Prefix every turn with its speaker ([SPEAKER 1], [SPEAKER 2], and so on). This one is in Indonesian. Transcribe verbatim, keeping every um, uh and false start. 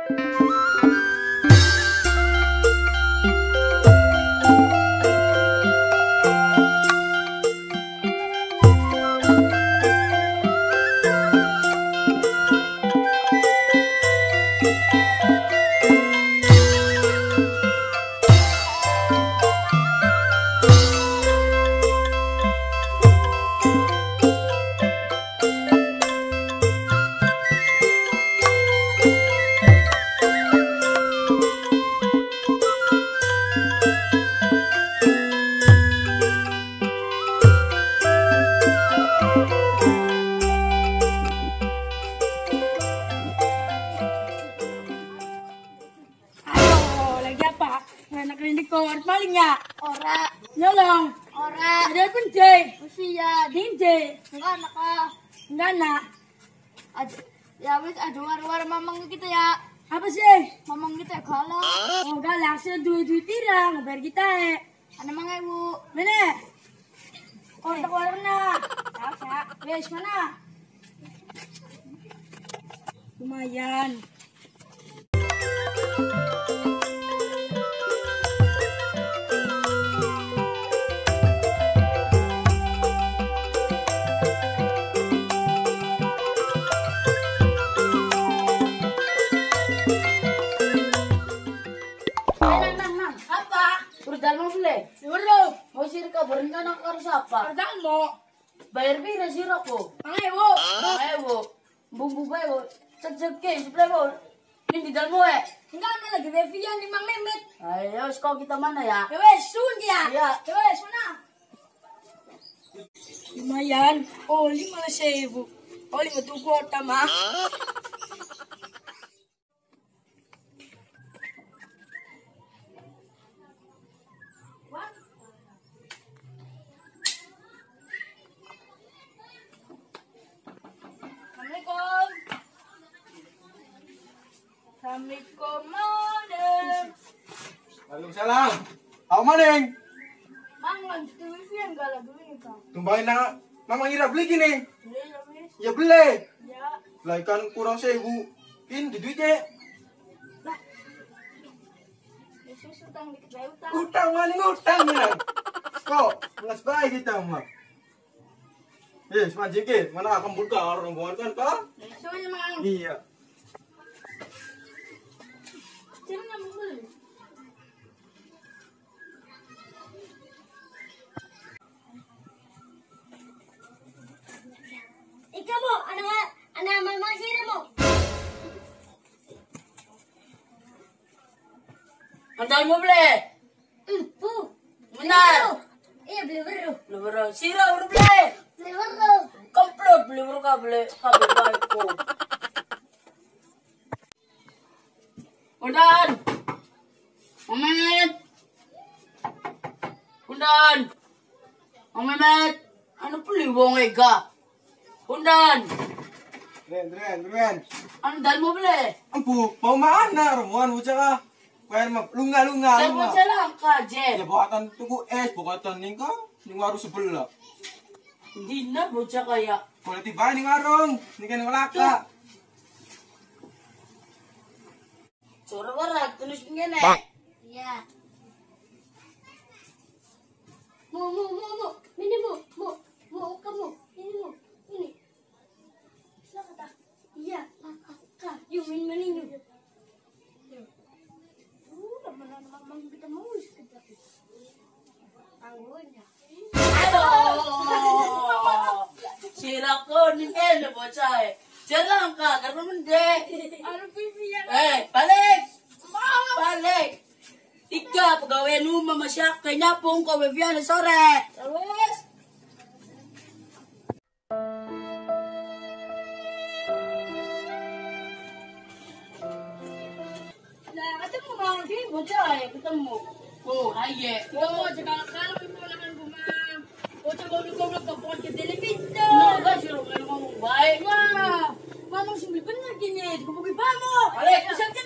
[SPEAKER 1] Paling ya?
[SPEAKER 2] Ora.
[SPEAKER 1] Nyolong?
[SPEAKER 2] Ora.
[SPEAKER 1] Ada penjai?
[SPEAKER 2] Usia.
[SPEAKER 1] Dinjai?
[SPEAKER 2] Enggak nak. ah.
[SPEAKER 1] Enggak nak.
[SPEAKER 2] Ad, ya wis ada war-war mamang kita ya.
[SPEAKER 1] Apa sih?
[SPEAKER 2] Mamang kita galak.
[SPEAKER 1] Oh galak sih duit-duit pirang biar kita eh.
[SPEAKER 2] Ana mang ewu.
[SPEAKER 1] Mana? Oh tak war mana? Tak tak. Wes mana? Lumayan.
[SPEAKER 3] Mau sih kabarin kan aku harus apa?
[SPEAKER 1] Perdaan mo.
[SPEAKER 3] Bayar bira sih aku.
[SPEAKER 1] Pangewo.
[SPEAKER 3] Ayo, bumbu bayo, cek cek ke, sebelah bo. Ini di dalam eh.
[SPEAKER 1] Enggak ada lagi Devian di Mang Mehmet.
[SPEAKER 3] Ayo, sekolah kita mana ya?
[SPEAKER 1] Ya wes, sun dia.
[SPEAKER 3] Iya.
[SPEAKER 1] Ya wes, mana? Lumayan. Oh, lima sebu. Oh, lima tuh kota mah. Assalamualaikum, madam.
[SPEAKER 4] Waalaikumsalam. Aku maning.
[SPEAKER 1] Mang lanjut T V yang gak lagu ini kak.
[SPEAKER 4] Tumbahin na Mama Ira beli gini.
[SPEAKER 1] Beli ya wes.
[SPEAKER 4] Ya beli.
[SPEAKER 1] Ya.
[SPEAKER 4] Lah ikan kurang sewu. Kin di duitnya.
[SPEAKER 1] Lah. Yesus utang dikit lah utang.
[SPEAKER 4] Utang maning utang ya. Kok ngas baik kita mah. Yes, manjike. Mana akan buka orang rombongan kan kak?
[SPEAKER 1] Soalnya mang.
[SPEAKER 4] Iya.
[SPEAKER 1] Jangan nggak mau beli.
[SPEAKER 2] Ika mo, ana ana mamang sira mo.
[SPEAKER 3] Andal mo beli.
[SPEAKER 2] Empu.
[SPEAKER 3] Benar.
[SPEAKER 2] Iya beli baru.
[SPEAKER 3] Lu bro, sira bro beli.
[SPEAKER 2] Beli baru.
[SPEAKER 3] Komplot beli bro ka beli, kabel baik ko. Undan. Mamet. Undan. Mamet. Ano puli wong ega? Undan.
[SPEAKER 4] Ren, ren, ren.
[SPEAKER 3] Ano dal mo beli?
[SPEAKER 4] Ampu, mau mana rombongan bocah ka? Kaya mah lunga-lunga.
[SPEAKER 3] Saya mau jalan ka,
[SPEAKER 4] Ya
[SPEAKER 3] Jen.
[SPEAKER 4] buatan tuku es, buatan ning ka, ning warung sebelah.
[SPEAKER 3] Hindi na bocah kaya.
[SPEAKER 4] Boleh tiba ning warung, ning kan ngelaka.
[SPEAKER 3] Suara barat, tulis begini.
[SPEAKER 2] Iya. Mo mo mo mo. Ini mo mo mo kamu. Ini mo. Ini. Siapa tak? Iya, kakak. Yuk min min yuk. Uh, teman mamang kita mau sekejap. Tangguhnya.
[SPEAKER 3] Aduh. Sira ko ni Ken bocah eh. Jalan ka, karena mende.
[SPEAKER 1] Ano pipi yan?
[SPEAKER 3] Eh, balik. Balik. Tiga pegawai rumah masyak kayaknya pun kau bevian sore.
[SPEAKER 1] Terus. Nah, ketemu mau di
[SPEAKER 3] Bocah eh, ketemu. Oh, aye.
[SPEAKER 1] Oh, jangan kalau ibu lakan rumah. Bocah goblok-goblok ke pot ke televisi.
[SPEAKER 3] No, gak sih ngomong baik.
[SPEAKER 1] Wah, mamang sumbi bener gini. Kubuki bamo.
[SPEAKER 3] Balik.
[SPEAKER 1] Misalnya